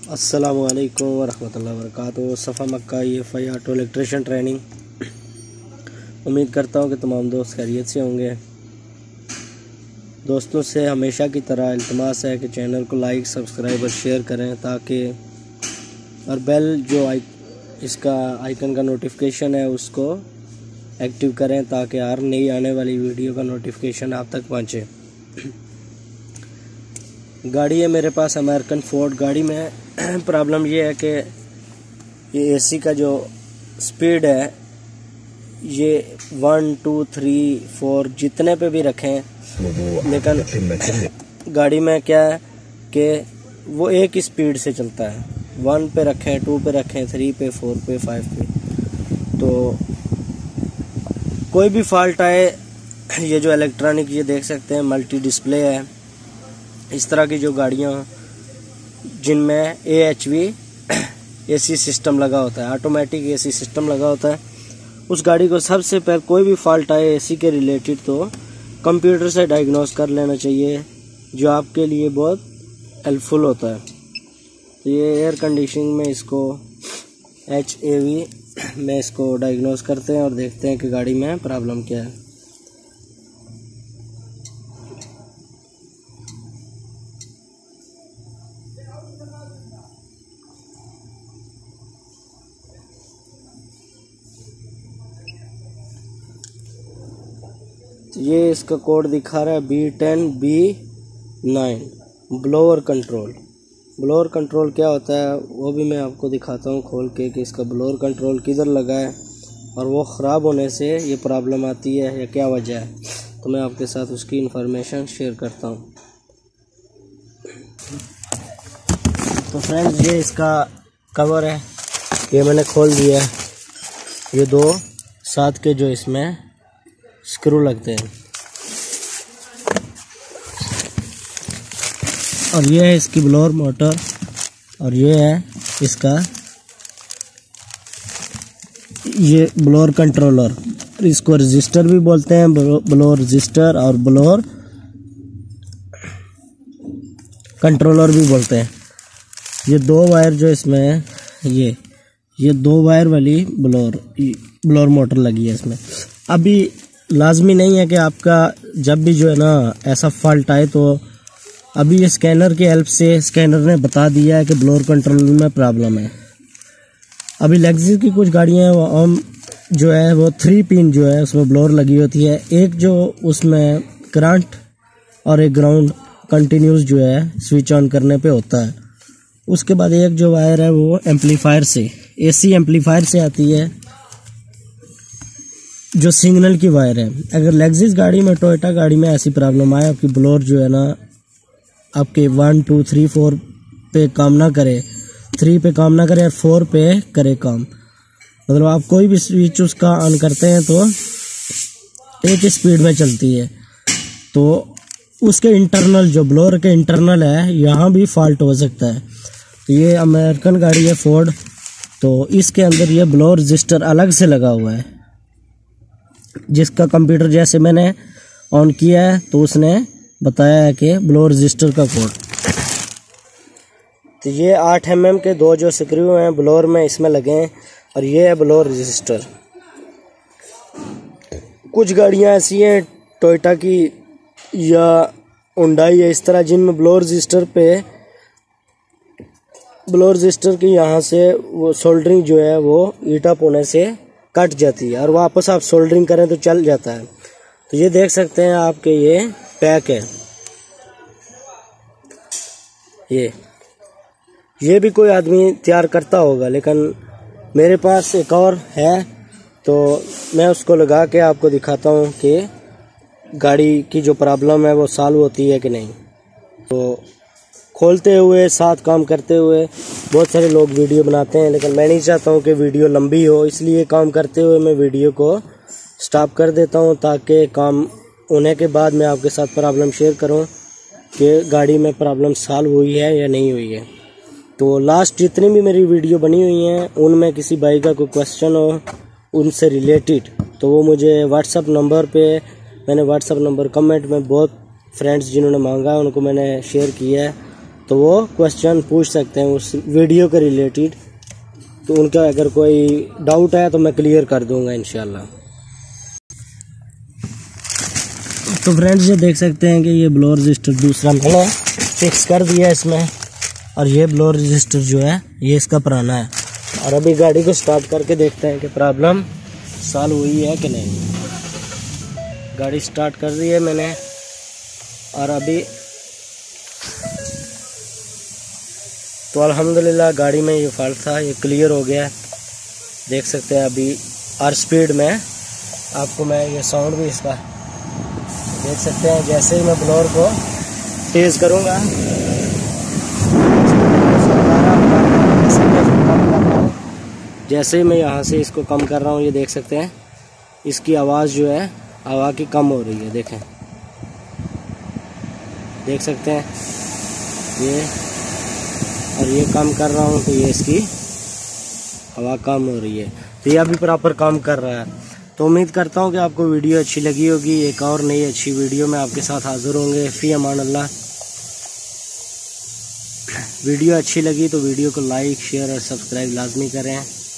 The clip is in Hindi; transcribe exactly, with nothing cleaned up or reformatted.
अस्सलामुअलैकुम वरहमतुल्लाहि वबरकातुहू। Safa Makkah F I auto electrician training. उम्मीद करता हूँ कि तमाम दोस्त खैरियत से होंगे। दोस्तों से हमेशा की तरह इल्तमास है कि चैनल को लाइक, सब्सक्राइब और शेयर करें, ताकि और बेल जो आई इसका आइकन का नोटिफिकेशन है उसको एक्टिव करें, ताकि हर नई आने वाली वीडियो का नोटिफिकेशन आप तक पहुँचे। गाड़ी है मेरे पास अमेरिकन फोर्ड। गाड़ी में प्रॉब्लम ये है कि ये एसी का जो स्पीड है ये वन टू थ्री फोर जितने पे भी रखें, लेकिन गाड़ी में क्या है कि वो एक ही स्पीड से चलता है। वन पे रखें, टू पे रखें, थ्री पे, फोर पे, फाइव पे, तो कोई भी फॉल्ट आए, ये जो इलेक्ट्रॉनिक ये देख सकते हैं मल्टी डिस्प्ले है। इस तरह की जो गाड़ियाँ जिनमें A H V AC system लगा होता है, ऑटोमेटिक एसी सिस्टम लगा होता है, उस गाड़ी को सबसे पहले कोई भी फॉल्ट आए एसी के रिलेटेड तो कंप्यूटर से डायग्नोस कर लेना चाहिए, जो आपके लिए बहुत हेल्पफुल होता है। तो ये एयर कंडीशनिंग में इसको एच ए वी में इसको डायग्नोस करते हैं और देखते हैं कि गाड़ी में प्रॉब्लम क्या है। ये इसका कोड दिखा रहा है B ten B nine blower control. Blower control क्या होता है वो भी मैं आपको दिखाता हूँ खोल के कि इसका ब्लोअर कंट्रोल किधर लगा है और वो ख़राब होने से ये प्रॉब्लम आती है या क्या वजह है, तो मैं आपके साथ उसकी इंफॉर्मेशन शेयर करता हूँ। तो फ्रेंड्स, ये इसका कवर है, ये मैंने खोल दिया है। ये दो साथ के जो इसमें स्क्रू लगते हैं, और ये है इसकी ब्लोअर मोटर, और ये है इसका ये ब्लोअर कंट्रोलर। इसको रजिस्टर भी बोलते हैं, ब्लोअर रजिस्टर और ब्लोअर कंट्रोलर भी बोलते हैं। ये दो वायर जो इसमें है, ये ये दो वायर वाली ब्लोअर ब्लोअर मोटर लगी है इसमें। अभी लाजमी नहीं है कि आपका जब भी जो है ना ऐसा फॉल्ट आए, तो अभी ये स्कैनर की हेल्प से स्कैनर ने बता दिया है कि ब्लोअर कंट्रोल में प्रॉब्लम है। अभी लेक्सस की कुछ गाड़ियां हैं वो हम जो है वो थ्री पिन जो है उसमें ब्लोअर लगी होती है, एक जो उसमें करंट और एक ग्राउंड कंटिन्यूस जो है स्विच ऑन करने पे होता है। उसके बाद एक जो वायर है वो एम्पलीफायर से, एसी एम्पलीफायर से आती है, जो सिग्नल की वायर है। अगर लेक्सस गाड़ी में, टोयोटा गाड़ी में ऐसी प्रॉब्लम आए, आपकी ब्लोअर जो है ना आपके वन टू थ्री फोर पे काम ना करे, थ्री पे काम ना करे और फोर पे करे काम, मतलब आप कोई भी स्विच उसका ऑन करते हैं तो एक ही स्पीड में चलती है, तो उसके इंटरनल जो ब्लोअर के इंटरनल है यहाँ भी फॉल्ट हो सकता है। तो ये अमेरिकन गाड़ी है फोर्ड, तो इसके अंदर ये ब्लोअर रजिस्टर अलग से लगा हुआ है, जिसका कंप्यूटर जैसे मैंने ऑन किया है तो उसने बताया है कि ब्लोअर रजिस्टर का कोड। तो ये आठ एम एम के दो जो स्क्रू हैं ब्लोअर में इसमें लगे हैं, और ये है ब्लोअर रजिस्टर। कुछ गाड़ियां ऐसी हैं टोयोटा की या हुंडई है इस तरह, जिनमें ब्लोअर रजिस्टर पे ब्लोअर रजिस्टर की यहाँ से वो सोल्डरिंग जो है वो हीट अप होने से कट जाती है और वापस आप सोल्डरिंग करें तो चल जाता है। तो ये देख सकते हैं आपके ये पैक है, ये ये भी कोई आदमी तैयार करता होगा, लेकिन मेरे पास एक और है, तो मैं उसको लगा के आपको दिखाता हूँ कि गाड़ी की जो प्रॉब्लम है वो सॉल्व होती है कि नहीं। तो खोलते हुए साथ काम करते हुए बहुत सारे लोग वीडियो बनाते हैं, लेकिन मैं नहीं चाहता हूँ कि वीडियो लंबी हो, इसलिए काम करते हुए मैं वीडियो को स्टॉप कर देता हूँ, ताकि काम होने के बाद मैं आपके साथ प्रॉब्लम शेयर करूँ कि गाड़ी में प्रॉब्लम सॉल्व हुई है या नहीं हुई है। तो लास्ट जितनी भी मेरी वीडियो बनी हुई हैं उनमें किसी भाई का कोई क्वेश्चन हो उनसे रिलेटेड, तो वो मुझे व्हाट्सअप नंबर पे, मैंने व्हाट्सअप नंबर कमेंट में बहुत फ्रेंड्स जिन्होंने मांगा उनको मैंने शेयर किया है, तो वो क्वेश्चन पूछ सकते हैं उस वीडियो के रिलेटेड। तो उनका अगर कोई डाउट है तो मैं क्लियर कर दूंगा इंशाल्लाह। तो फ्रेंड्स ये देख सकते हैं कि ये ब्लोअर रजिस्टर दूसरा मैंने फिक्स कर दिया है इसमें, और ये ब्लोअर रजिस्टर जो है ये इसका पुराना है। और अभी गाड़ी को स्टार्ट करके देखते हैं कि प्रॉब्लम सॉल्व हुई है कि नहीं। गाड़ी स्टार्ट कर दी है मैंने, और अभी तो अल्हम्दुलिल्लाह गाड़ी में ये फॉल्ट था ये क्लियर हो गया है। देख सकते हैं अभी हर स्पीड में आपको मैं ये साउंड भी इसका देख सकते हैं। जैसे ही मैं ब्लोअर को तेज़ करूँगा, जैसे ही मैं यहाँ से इसको कम कर रहा हूँ, ये देख सकते हैं इसकी आवाज़ जो है हवा की कम हो रही है। देखें, देख सकते हैं ये, और ये कम कर रहा हूँ तो ये इसकी हवा कम हो रही है। तो ये अभी प्रॉपर काम कर रहा है। तो उम्मीद करता हूँ कि आपको वीडियो अच्छी लगी होगी। एक और नई अच्छी वीडियो में आपके साथ हाजिर होंगे। फी अमान अल्लाह। वीडियो अच्छी लगी तो वीडियो को लाइक शेयर और सब्सक्राइब लाजमी करें।